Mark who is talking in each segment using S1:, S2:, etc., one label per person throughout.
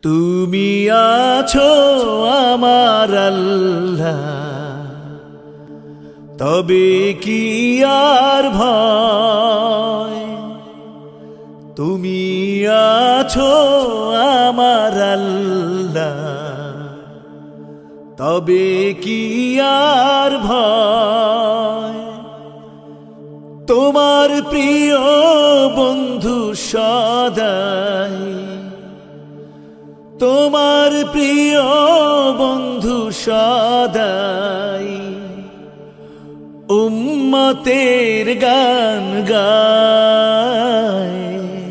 S1: তুমি আছো আমার আল্লাহ, তবে কি আর ভয়। তুমি আছো আমার আল্লাহ, তবে কি আর ভয়। তোমার প্রিয় বন্ধু সদাই, তোমার প্রিয় বন্ধু সদাই উম্মতের গান গায়।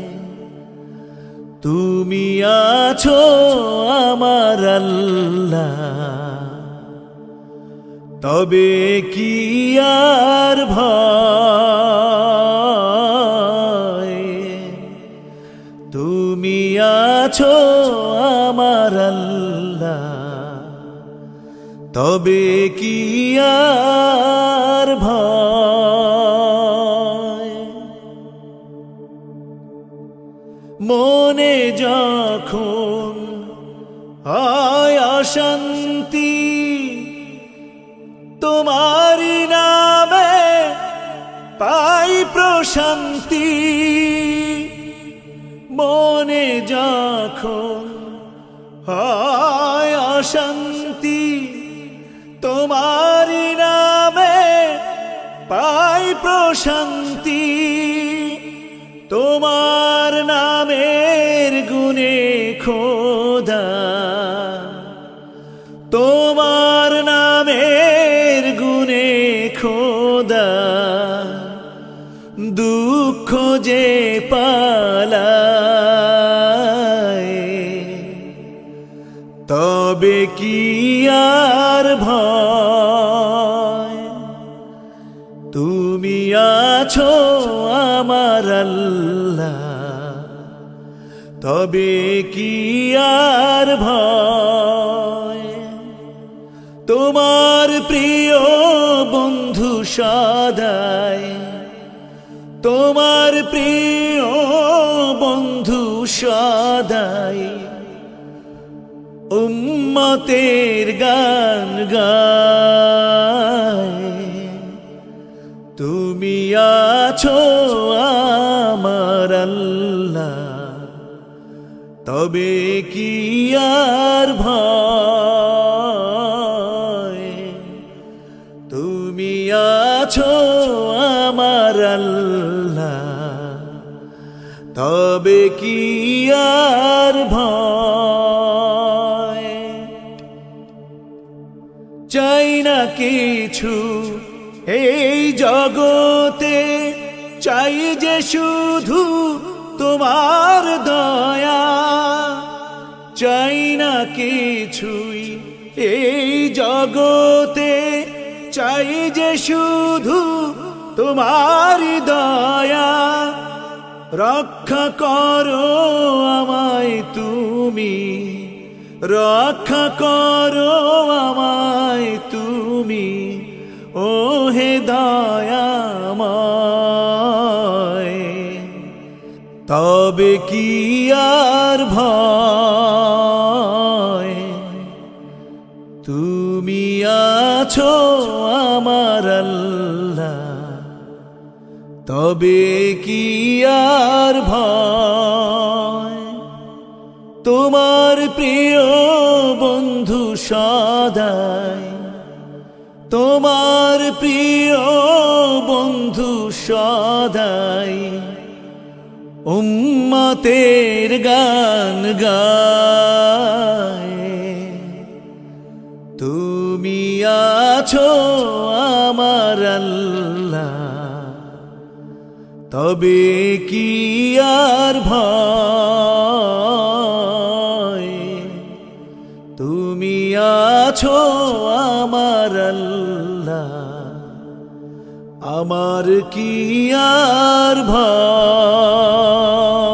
S1: তুমি আছো আমার আল্লাহ, তবে কি আর ভয়। তুমি আছো আমার আল্লাহ, তবে কি আর ভয়। মনে যখন হয় অশান্তি, তোমারি নামে পাই প্রশান্তি। মনে যখন হয় অশান্তি, তোমারি নামে পাই প্রশান্তি। তোমার নামের গুণে খোদা, তোমার নামের গুণে খোদা দুঃখ যে পালায়। তবে কি আর ভয়। তুমি আছো আমার আল্লাহ, তবে কি আর ভয়। তোমার প্রিয় বন্ধু সদাই, তোমার প্রিয় বন্ধু সদাই উম্মতের গান গায়। তুমি আছো আমার আল্লাহ, তবে কি আর ভয়। তুমি আছো আমার আল্লাহ, তবে কি আর ভয়। চাই না কিছু এই জগতে, চাই যে শুধু তোমার দয়া। চাই না কিছুই এই জগতে, চাই যে শুধু তোমার দয়া। রক্ষা করো আমায় তুমি, রক্ষা করো আমায় তুমি, ও হে দয়াময়। তবে কি আর ভয়। তুমি আছো আমার আল্লাহ, তবে কি আর ভয়। তোমার প্রিয় বন্ধু সদাই, তোমার প্রিয় বন্ধু সদাই উম্মতের গান গায়। তুমি আছো আমার আল্লাহ, তবে কি আর ভয়। তুমি আছো আমার আল্লাহ, আমার কি আর ভয়।